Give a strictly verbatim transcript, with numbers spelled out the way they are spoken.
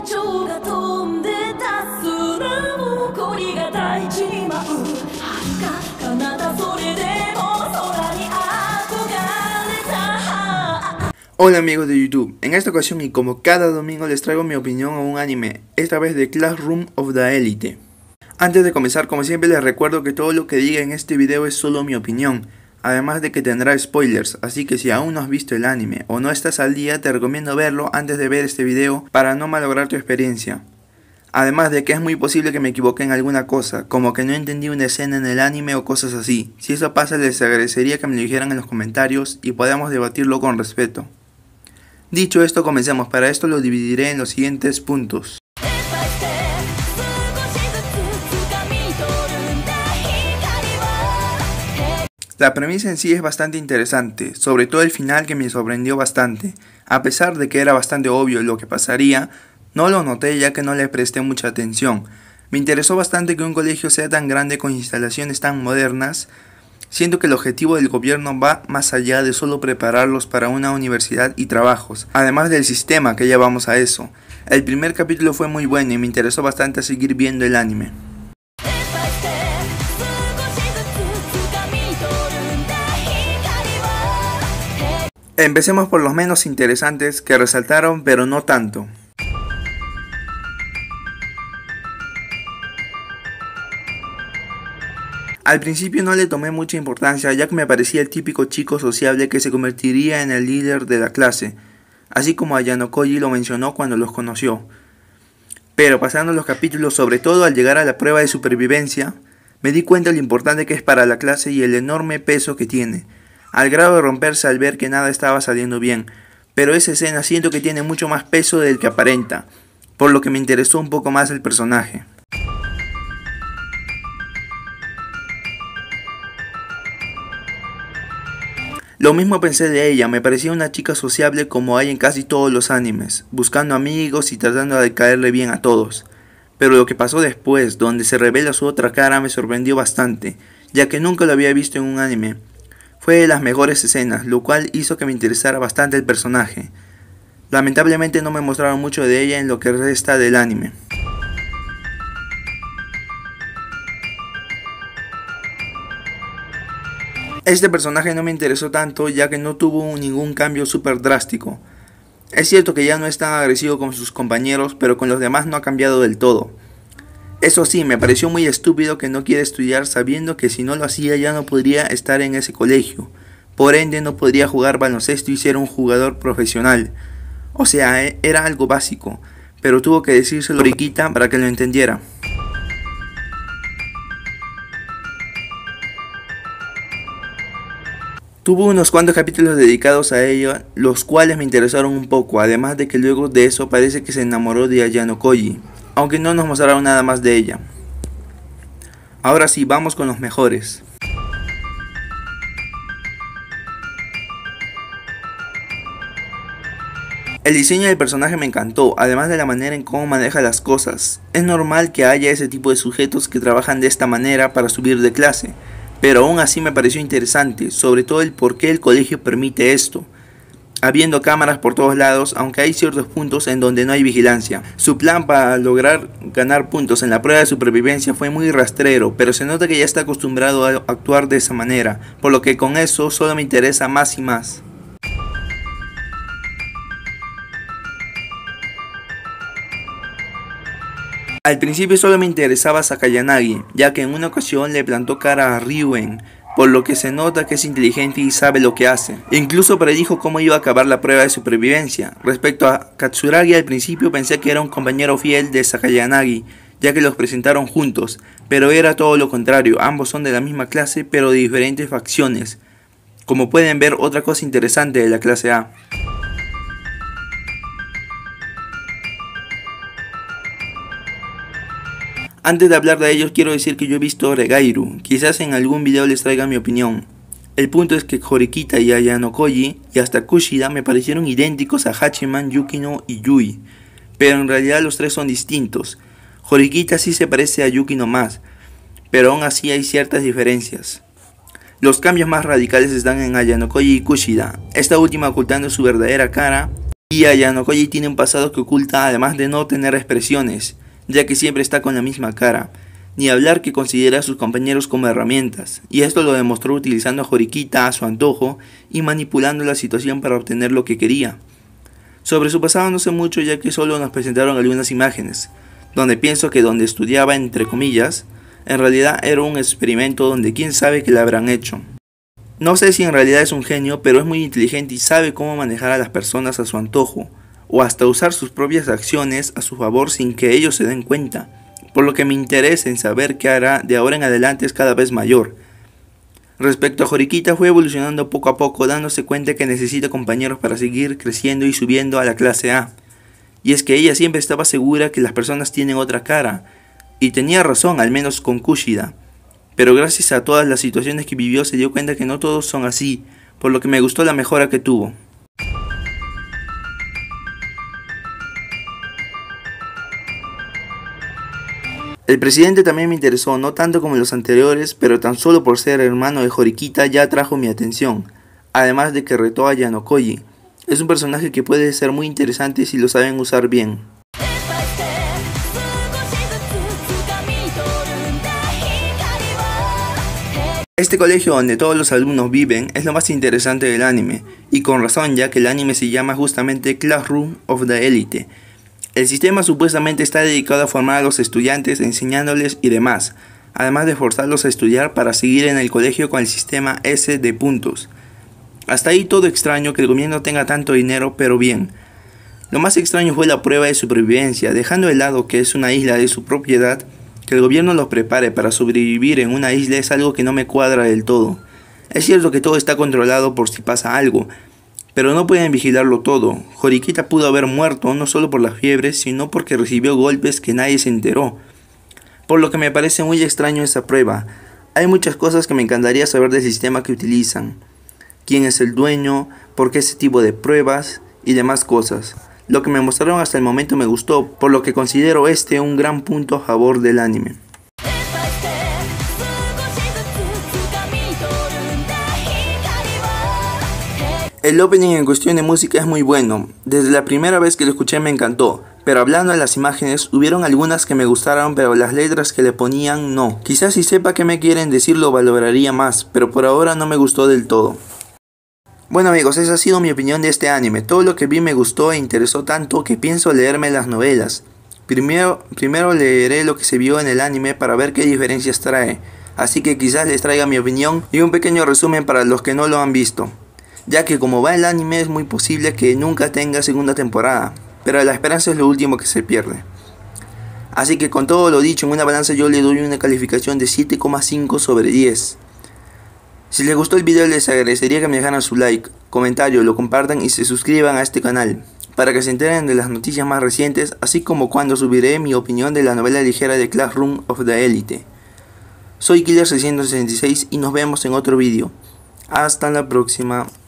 蝶が飛んでた空を恋が大地に舞う遥か彼方それでも空に憧れた。 Hola amigos de YouTube, en esta ocasión y como cada domingo les traigo mi opinión a un anime, esta vez de Classroom of the Elite. Antes de comenzar, como siempre les recuerdo que todo lo que diga en este video es solo mi opinión, además de que tendrá spoilers, así que si aún no has visto el anime o no estás al día, te recomiendo verlo antes de ver este video para no malograr tu experiencia. Además de que es muy posible que me equivoque en alguna cosa, como que no entendí una escena en el anime o cosas así. Si eso pasa, les agradecería que me lo dijeran en los comentarios y podamos debatirlo con respeto. Dicho esto, comencemos. Para esto lo dividiré en los siguientes puntos. La premisa en sí es bastante interesante, sobre todo el final que me sorprendió bastante. A pesar de que era bastante obvio lo que pasaría, no lo noté ya que no le presté mucha atención. Me interesó bastante que un colegio sea tan grande con instalaciones tan modernas. Siento que el objetivo del gobierno va más allá de solo prepararlos para una universidad y trabajos, además del sistema, que ya vamos a eso. El primer capítulo fue muy bueno y me interesó bastante seguir viendo el anime. Empecemos por los menos interesantes que resaltaron, pero no tanto. Al principio no le tomé mucha importancia ya que me parecía el típico chico sociable que se convertiría en el líder de la clase, así como Ayano Koji lo mencionó cuando los conoció. Pero pasando los capítulos, sobre todo al llegar a la prueba de supervivencia, me di cuenta de lo importante que es para la clase y el enorme peso que tiene, al grado de romperse al ver que nada estaba saliendo bien, pero esa escena siento que tiene mucho más peso del que aparenta, por lo que me interesó un poco más el personaje. Lo mismo pensé de ella, me parecía una chica sociable como hay en casi todos los animes, buscando amigos y tratando de caerle bien a todos. Pero lo que pasó después, donde se revela su otra cara, me sorprendió bastante, ya que nunca lo había visto en un anime. Fue de las mejores escenas, lo cual hizo que me interesara bastante el personaje. Lamentablemente no me mostraron mucho de ella en lo que resta del anime. Este personaje no me interesó tanto ya que no tuvo ningún cambio súper drástico. Es cierto que ya no es tan agresivo con sus compañeros, pero con los demás no ha cambiado del todo. Eso sí, me pareció muy estúpido que no quiera estudiar sabiendo que si no lo hacía ya no podría estar en ese colegio. Por ende no podría jugar baloncesto y ser un jugador profesional. O sea, era algo básico, pero tuvo que decírselo a Horikita para que lo entendiera. Tuvo unos cuantos capítulos dedicados a ella, los cuales me interesaron un poco, además de que luego de eso parece que se enamoró de Ayano Koji, aunque no nos mostraron nada más de ella. Ahora sí, vamos con los mejores. El diseño del personaje me encantó, además de la manera en cómo maneja las cosas. Es normal que haya ese tipo de sujetos que trabajan de esta manera para subir de clase, pero aún así me pareció interesante, sobre todo el por qué el colegio permite esto, habiendo cámaras por todos lados, aunque hay ciertos puntos en donde no hay vigilancia. Su plan para lograr ganar puntos en la prueba de supervivencia fue muy rastrero, pero se nota que ya está acostumbrado a actuar de esa manera, por lo que con eso solo me interesa más y más. Al principio solo me interesaba Sakayanagi, ya que en una ocasión le plantó cara a Ryuen, por lo que se nota que es inteligente y sabe lo que hace. Incluso predijo cómo iba a acabar la prueba de supervivencia. Respecto a Katsuragi, al principio pensé que era un compañero fiel de Sakayanagi, ya que los presentaron juntos, pero era todo lo contrario, ambos son de la misma clase pero de diferentes facciones. Como pueden ver, otra cosa interesante de la clase A. Antes de hablar de ellos quiero decir que yo he visto Oregairu, quizás en algún video les traiga mi opinión. El punto es que Horikita y Ayano Koji y hasta Kushida me parecieron idénticos a Hachiman, Yukino y Yui, pero en realidad los tres son distintos. Horikita sí se parece a Yukino más, pero aún así hay ciertas diferencias. Los cambios más radicales están en Ayano Koji y Kushida, esta última ocultando su verdadera cara Y Ayanokoji tiene un pasado que oculta, además de no tener expresiones, ya que siempre está con la misma cara, ni hablar que considera a sus compañeros como herramientas, y esto lo demostró utilizando a Horikita a su antojo y manipulando la situación para obtener lo que quería. Sobre su pasado no sé mucho, ya que solo nos presentaron algunas imágenes, donde pienso que donde estudiaba entre comillas, en realidad era un experimento donde quién sabe qué le habrán hecho. No sé si en realidad es un genio, pero es muy inteligente y sabe cómo manejar a las personas a su antojo, o hasta usar sus propias acciones a su favor sin que ellos se den cuenta, por lo que mi interés en saber qué hará de ahora en adelante es cada vez mayor. Respecto a Horikita, fue evolucionando poco a poco, dándose cuenta que necesita compañeros para seguir creciendo y subiendo a la clase A. Y es que ella siempre estaba segura que las personas tienen otra cara, y tenía razón, al menos con Kushida. Pero gracias a todas las situaciones que vivió se dio cuenta que no todos son así, por lo que me gustó la mejora que tuvo. El presidente también me interesó, no tanto como los anteriores, pero tan solo por ser hermano de Horikita ya atrajo mi atención, además de que retó a Ayanokoji. Es un personaje que puede ser muy interesante si lo saben usar bien. Este colegio donde todos los alumnos viven es lo más interesante del anime, y con razón, ya que el anime se llama justamente Classroom of the Elite. El sistema supuestamente está dedicado a formar a los estudiantes enseñándoles y demás, además de forzarlos a estudiar para seguir en el colegio con el sistema S de puntos. Hasta ahí todo extraño que el gobierno tenga tanto dinero, pero bien. Lo más extraño fue la prueba de supervivencia, dejando de lado que es una isla de su propiedad. Que el gobierno los prepare para sobrevivir en una isla es algo que no me cuadra del todo. Es cierto que todo está controlado por si pasa algo, pero no pueden vigilarlo todo. Horikita pudo haber muerto no solo por las fiebres, sino porque recibió golpes que nadie se enteró. Por lo que me parece muy extraño esa prueba. Hay muchas cosas que me encantaría saber del sistema que utilizan. ¿Quién es el dueño? ¿Por qué ese tipo de pruebas? Y demás cosas. Lo que me mostraron hasta el momento me gustó, por lo que considero este un gran punto a favor del anime. El opening en cuestión de música es muy bueno, desde la primera vez que lo escuché me encantó, pero hablando de las imágenes, hubieron algunas que me gustaron, pero las letras que le ponían no. Quizás si sepa qué me quieren decir lo valoraría más, pero por ahora no me gustó del todo. Bueno amigos, esa ha sido mi opinión de este anime. Todo lo que vi me gustó e interesó tanto que pienso leerme las novelas. Primero, primero leeré lo que se vio en el anime para ver qué diferencias trae. Así que quizás les traiga mi opinión y un pequeño resumen para los que no lo han visto. Ya que como va el anime es muy posible que nunca tenga segunda temporada. Pero la esperanza es lo último que se pierde. Así que con todo lo dicho en una balanza yo le doy una calificación de siete coma cinco sobre diez. Si les gustó el video les agradecería que me dejaran su like, comentario, lo compartan y se suscriban a este canal, para que se enteren de las noticias más recientes, así como cuando subiré mi opinión de la novela ligera de Classroom of the Elite. Soy Killer seiscientos sesenta y seis y nos vemos en otro video. Hasta la próxima.